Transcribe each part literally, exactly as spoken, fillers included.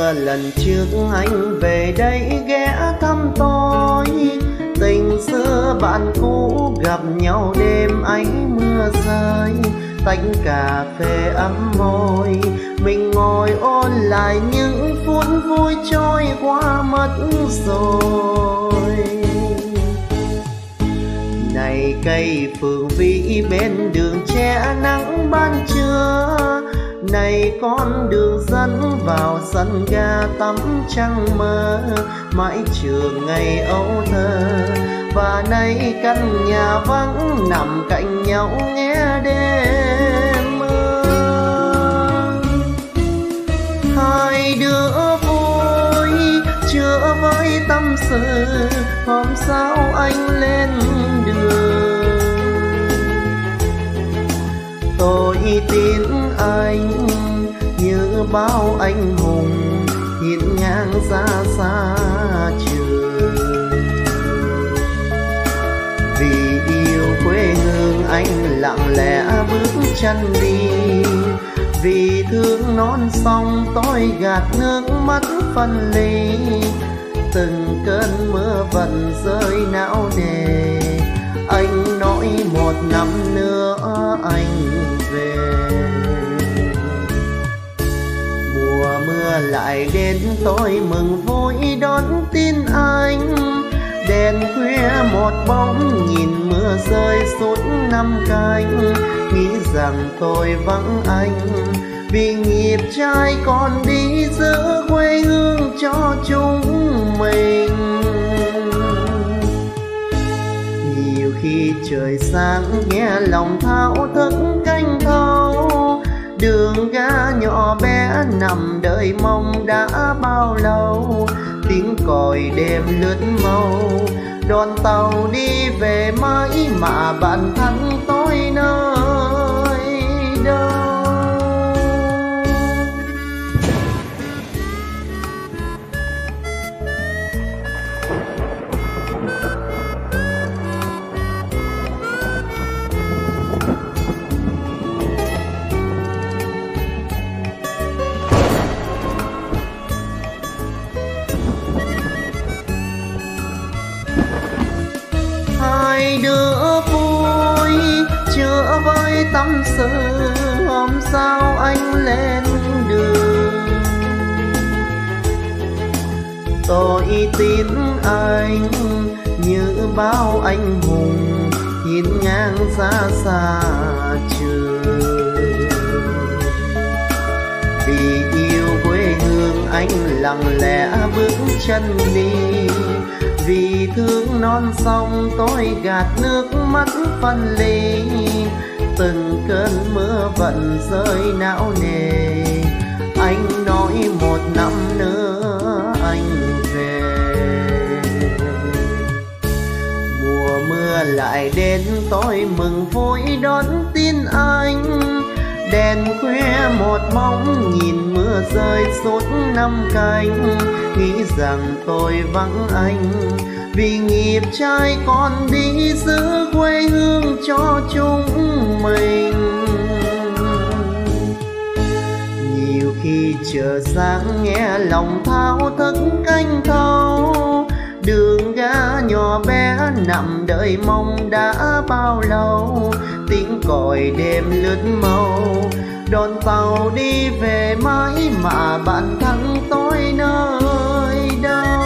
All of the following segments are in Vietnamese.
mưa lần trước anh về đây ghé thăm tôi, tình xưa bạn cũ gặp nhau đêm ánh mưa rơi, tách cà phê ấm môi, mình ngồi ôn lại những phút vui trôi qua mất rồi. Này cây phượng vĩ bên đường che nắng ban trưa, này con đường dẫn vào sân ga tắm trăng mơ, mãi trường ngày ấu thơ. Và nay căn nhà vắng nằm cạnh nhau nghe đêm mưa. Hai đứa vui chữa với tâm sự, hôm sau anh lên đường. Tôi tin anh như bao anh hùng hiên ngang ra xa trường. Vì yêu quê hương anh lặng lẽ bước chân đi, vì thương non sông tôi gạt nước mắt phân ly. Từng cơn mưa vẫn rơi não nề, anh nói một năm nữa anh về. Mùa mưa lại đến tôi mừng vui đón tin anh, đèn khuya một bóng nhìn mưa rơi suốt năm canh. Nghĩ rằng tôi vắng anh vì nghiệp trai còn đi giữ quê hương cho chúng mình. Nhiều khi trời sáng nghe lòng thao thức canh thâu, đường ga nhỏ bé nằm đợi mong đã bao lâu. Tiếng còi đêm lướt màu, đoàn tàu đi về mãi mà bản thân tôi nơi đâu. Hai đứa vui chữa với tâm sự, hôm sau anh lên đường. Tôi tin anh như bao anh hùng hiên ngang ra xa trường. Vì yêu quê hương anh lặng lẽ bước chân đi, vì thương non sông tôi gạt nước mắt phân ly. Từng cơn mưa vẫn rơi não nề, anh nói một năm nữa anh về. Mùa mưa lại đến tôi mừng vui đón tin anh, đèn khuya một bóng nhìn mưa rơi suốt năm canh. Nghĩ rằng tôi vắng anh vì nghiệp trai còn đi giữ quê hương cho chúng mình. Nhiều khi chờ sáng nghe lòng thao thức canh thâu, đường ga nhỏ bé nằm đợi mong đã bao lâu. Tiếng còi đêm lướt màu, đoàn tàu đi về mãi mà bản thân tôi nơi đâu.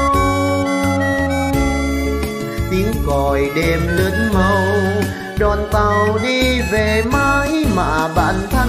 Tiếng còi đêm lướt màu, đoàn tàu đi về mãi mà bản thân